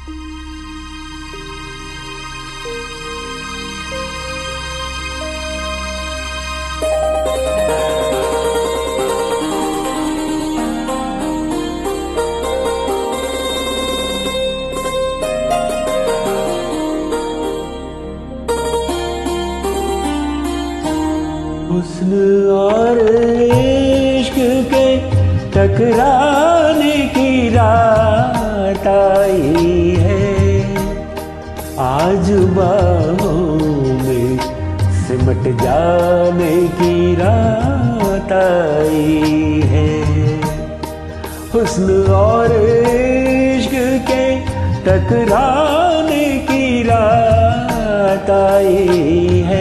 हुस्न और इश्क के टकराने की रात आई है, आज बाहों में सिमट जाने की रात आई है। हुस्न और इश्क के टकराने की रात आई है,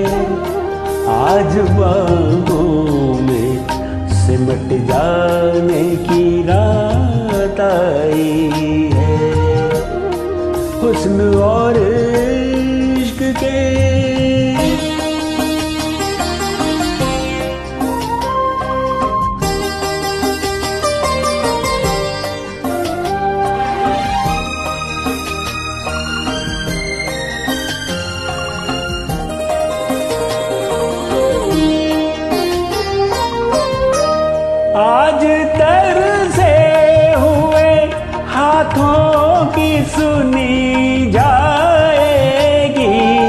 आज बाहों में सिमट जाने की रात आई है। हुस्न और इश्क के आज तरसे हुए हाथों की सुनी जाएगी,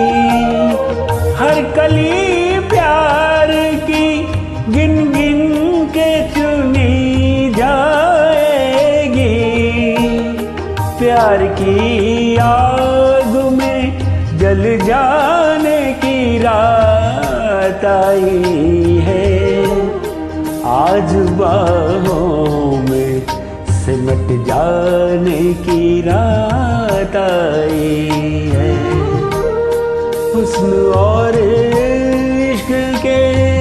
हर कली प्यार की गिन गिन के चुनी जाएगी। प्यार की आग में जल जाने की रात आई है, आज बाहों में सिमट जाने की रात आई है। हुस्न और इश्क के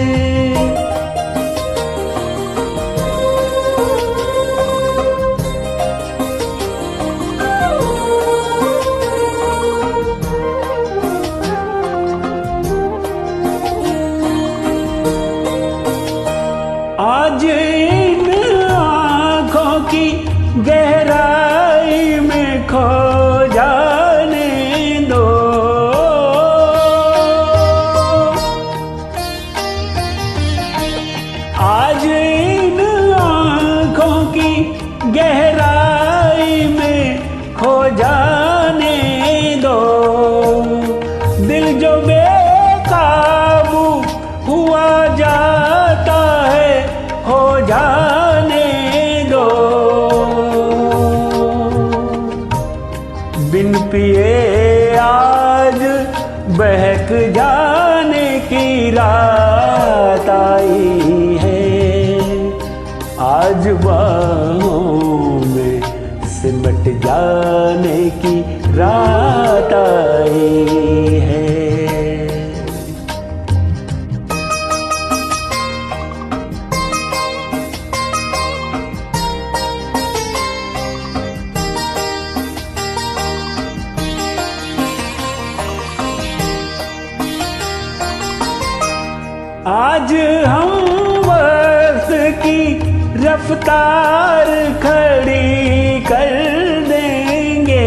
आज इन आँखों की गहराई में खो जाने दो, आज इन आँखों की गहराई में खो जाने दो। दिल जो बेकाबू हुआ जाता है, हो जाने दो। बिन पिए आज बहक जाने की रात आई है, आज बाहों में सिमट जाने की रात आई है। आज हम वक्त की रफ्तार खड़ी कर देंगे,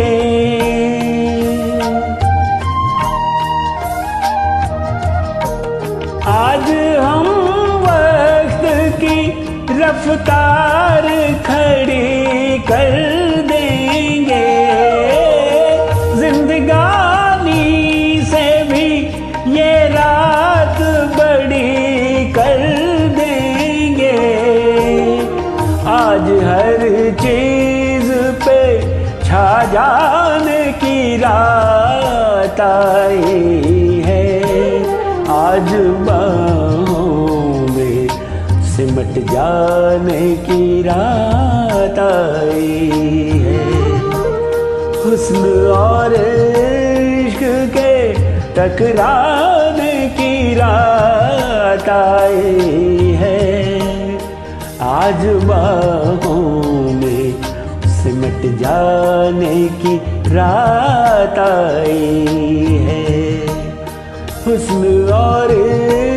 आज हम वक्त की रफ्तार खड़ी कर देंगे। जिंदगानी से भी ये रात बड़ी कर देंगे, आज हर चीज पे छा जाने की रात आई है, आज बाहों में सिमट जाने की रात आई है। हुस्न और इश्क के टकराने की रात आई है, आज बाहों में सिमट जाने की रात आई है। हुस्न और